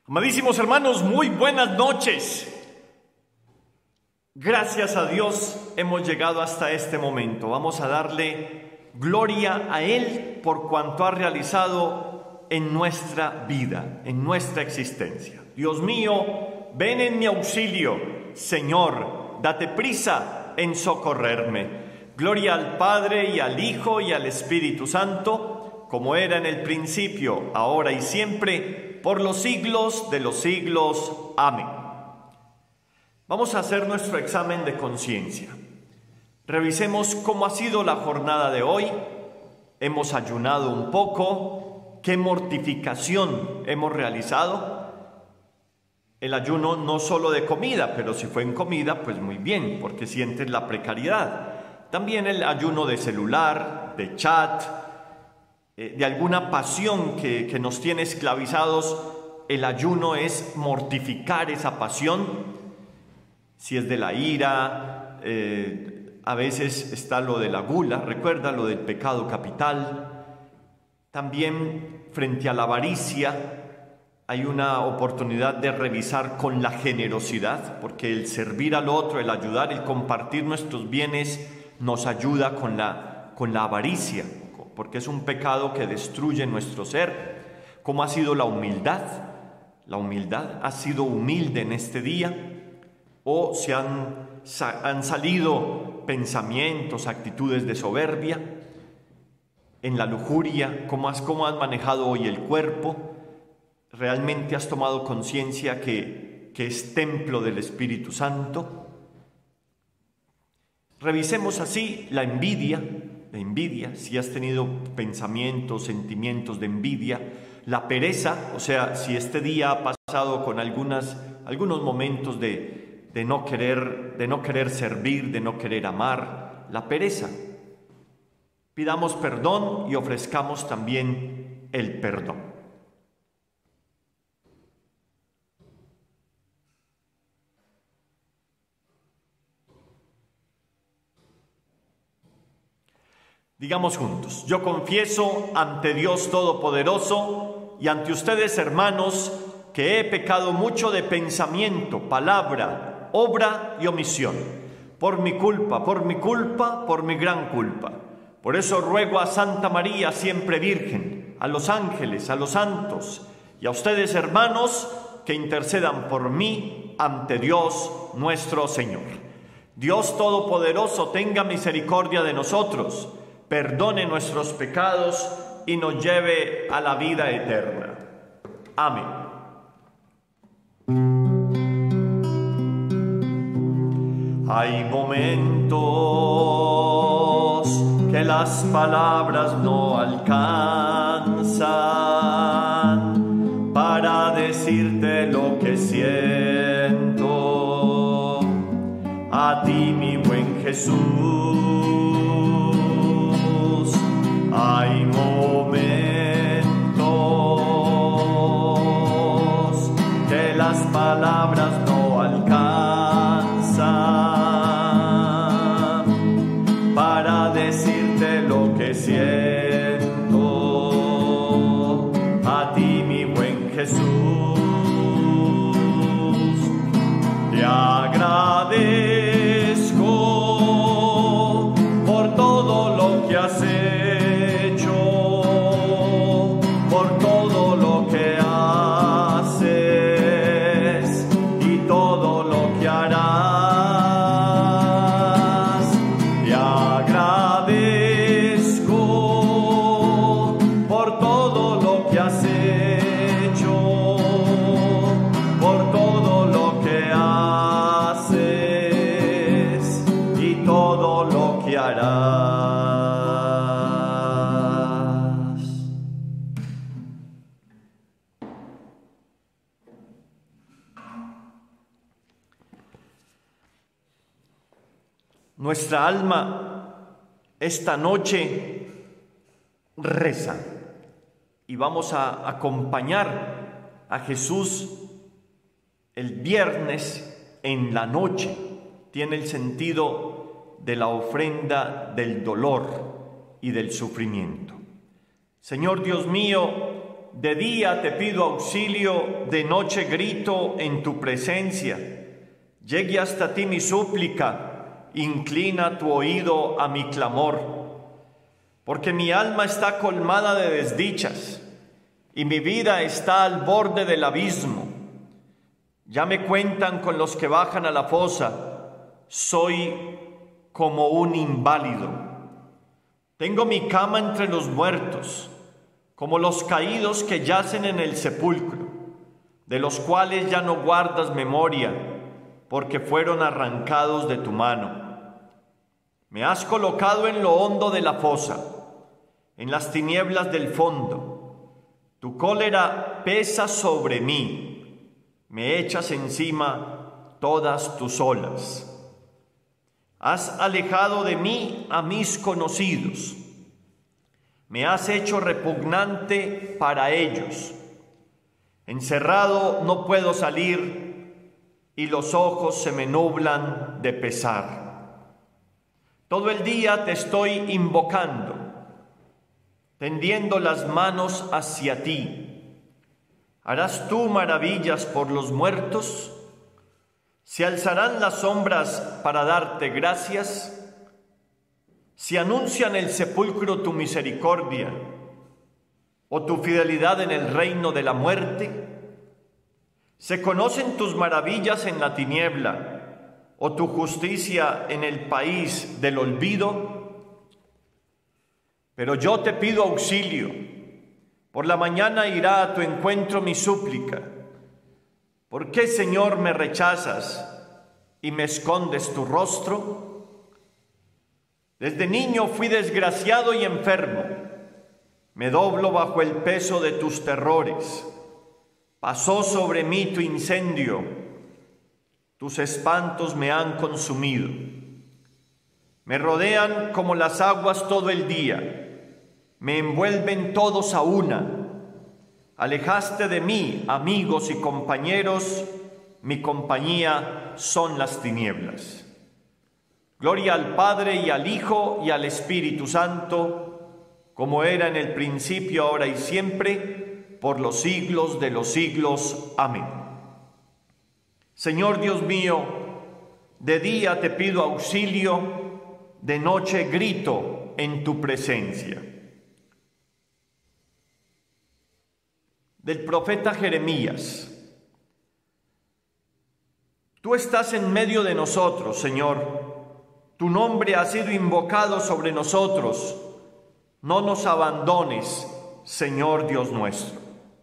Amadísimos hermanos, muy buenas noches. Gracias a Dios hemos llegado hasta este momento. Vamos a darle gloria a Él por cuanto ha realizado en nuestra vida, en nuestra existencia. Dios mío, ven en mi auxilio. Señor, date prisa en socorrerme. Gloria al Padre y al Hijo y al Espíritu Santo, como era en el principio, ahora y siempre, por los siglos de los siglos. Amén. Vamos a hacer nuestro examen de conciencia. Revisemos cómo ha sido la jornada de hoy. Hemos ayunado un poco. ¿Qué mortificación hemos realizado? El ayuno no solo de comida, pero si fue en comida, pues muy bien, porque sientes la precariedad. También el ayuno de celular, de chat, de alguna pasión que nos tiene esclavizados. El ayuno es mortificar esa pasión. Si es de la ira, a veces está lo de la gula, recuerda lo del pecado capital. También frente a la avaricia hay una oportunidad de revisar con la generosidad, porque el servir al otro, el ayudar, el compartir nuestros bienes nos ayuda con la avaricia, porque es un pecado que destruye nuestro ser. ¿Cómo ha sido la humildad? La humildad ha sido humilde en este día. ¿O se han salido pensamientos, actitudes de soberbia? En la lujuria, ¿cómo has manejado hoy el cuerpo? ¿Realmente has tomado conciencia que es templo del Espíritu Santo? Revisemos así la envidia, si has tenido pensamientos, sentimientos de envidia. La pereza, o sea, si este día ha pasado con algunos momentos de no querer servir, de no querer amar, la pereza. Pidamos perdón y ofrezcamos también el perdón. Digamos juntos: yo confieso ante Dios Todopoderoso y ante ustedes, hermanos, que he pecado mucho de pensamiento, palabra, obra y omisión, por mi culpa, por mi gran culpa. Por eso ruego a Santa María, siempre Virgen, a los ángeles, a los santos y a ustedes, hermanos, que intercedan por mí ante Dios nuestro Señor. Dios Todopoderoso tenga misericordia de nosotros, perdone nuestros pecados y nos lleve a la vida eterna. Amén. Hay momentos que las palabras no alcanzan para decirte lo que siento. A ti, mi buen Jesús, hay momentos que las palabras no alcanzan para decirte lo que siento. A ti, mi buen Jesús, te agradezco por todo lo que has hecho, por todo lo que haces y todo lo que harás. Te agradezco por todo lo que has hecho, por todo lo que haces y todo lo que harás. Nuestra alma esta noche reza y vamos a acompañar a Jesús el viernes en la noche. Tiene el sentido de la ofrenda del dolor y del sufrimiento. Señor Dios mío, de día te pido auxilio, de noche grito en tu presencia. Llegue hasta ti mi súplica, inclina tu oído a mi clamor. Porque mi alma está colmada de desdichas, y mi vida está al borde del abismo. Ya me cuentan con los que bajan a la fosa, soy como un inválido. Tengo mi cama entre los muertos, como los caídos que yacen en el sepulcro, de los cuales ya no guardas memoria, porque fueron arrancados de tu mano. Me has colocado en lo hondo de la fosa, en las tinieblas del fondo. Tu cólera pesa sobre mí, me echas encima todas tus olas. Has alejado de mí a mis conocidos, me has hecho repugnante para ellos. Encerrado no puedo salir y los ojos se me nublan de pesar. Todo el día te estoy invocando, tendiendo las manos hacia ti. ¿Harás tú maravillas por los muertos? ¿Se alzarán las sombras para darte gracias? Si anuncian el sepulcro tu misericordia o tu fidelidad en el reino de la muerte, se conocen tus maravillas en la tiniebla o tu justicia en el país del olvido. Pero yo te pido auxilio, por la mañana irá a tu encuentro mi súplica. ¿Por qué, Señor, me rechazas y me escondes tu rostro? Desde niño fui desgraciado y enfermo. Me doblo bajo el peso de tus terrores. Pasó sobre mí tu incendio. Tus espantos me han consumido. Me rodean como las aguas todo el día. Me envuelven todos a una. Alejaste de mí, amigos y compañeros. Mi compañía son las tinieblas. Gloria al Padre y al Hijo y al Espíritu Santo, como era en el principio, ahora y siempre, por los siglos de los siglos. Amén. Señor Dios mío, de día te pido auxilio, de noche grito en tu presencia. Del profeta Jeremías. Tú estás en medio de nosotros, Señor. Tu nombre ha sido invocado sobre nosotros. No nos abandones, Señor Dios nuestro.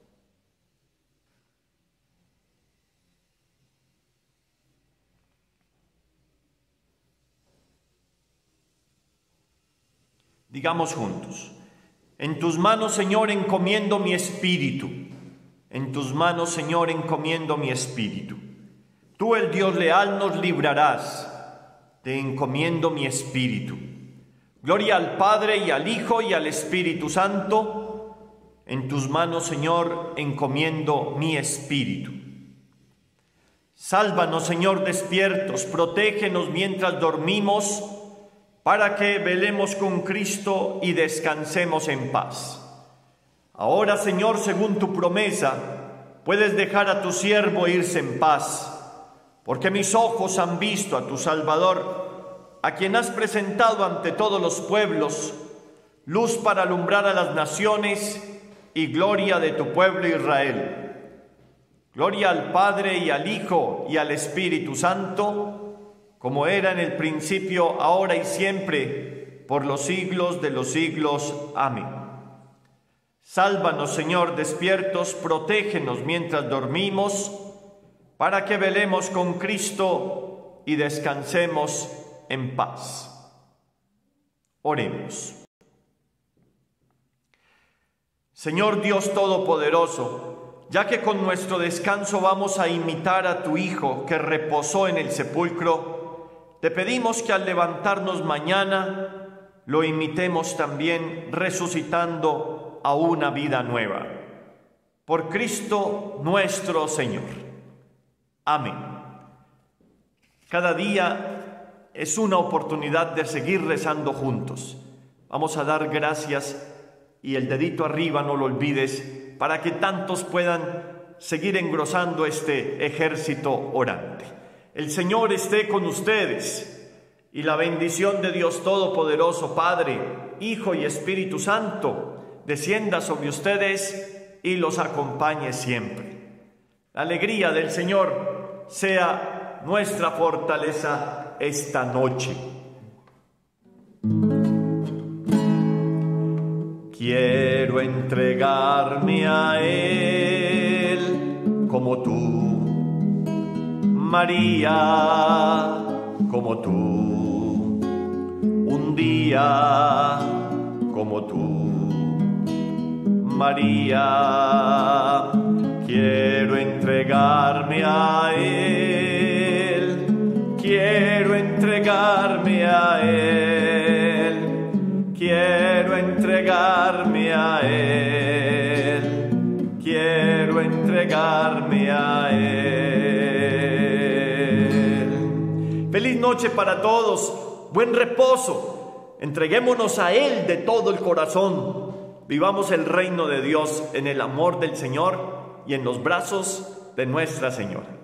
Digamos juntos: en tus manos, Señor, encomiendo mi espíritu. En tus manos, Señor, encomiendo mi espíritu. Tú, el Dios leal, nos librarás. Te encomiendo mi espíritu. Gloria al Padre y al Hijo y al Espíritu Santo. En tus manos, Señor, encomiendo mi espíritu. Sálvanos, Señor, despiertos, protégenos mientras dormimos, para que velemos con Cristo y descansemos en paz. Ahora, Señor, según tu promesa, puedes dejar a tu siervo irse en paz, porque mis ojos han visto a tu Salvador, a quien has presentado ante todos los pueblos, luz para alumbrar a las naciones y gloria de tu pueblo Israel. Gloria al Padre y al Hijo y al Espíritu Santo, como era en el principio, ahora y siempre, por los siglos de los siglos. Amén. Sálvanos, Señor, despiertos, protégenos mientras dormimos, para que velemos con Cristo y descansemos en paz. Oremos. Señor Dios Todopoderoso, ya que con nuestro descanso vamos a imitar a tu Hijo que reposó en el sepulcro, te pedimos que al levantarnos mañana lo imitemos también resucitando a una vida nueva. Por Cristo nuestro Señor. Amén. Cada día es una oportunidad de seguir rezando juntos. Vamos a dar gracias y el dedito arriba, no lo olvides, para que tantos puedan seguir engrosando este ejército orante. El Señor esté con ustedes y la bendición de Dios Todopoderoso, Padre, Hijo y Espíritu Santo, descienda sobre ustedes y los acompañe siempre. La alegría del Señor sea nuestra fortaleza esta noche. Quiero entregarme a Él como tú, María, como tú, un día como tú, María. Quiero entregarme a Él, quiero entregarme a Él, quiero entregarme a Él, quiero entregarme a Él. Feliz noche para todos, buen reposo, entreguémonos a Él de todo el corazón, vivamos el reino de Dios en el amor del Señor y en los brazos de Nuestra Señora.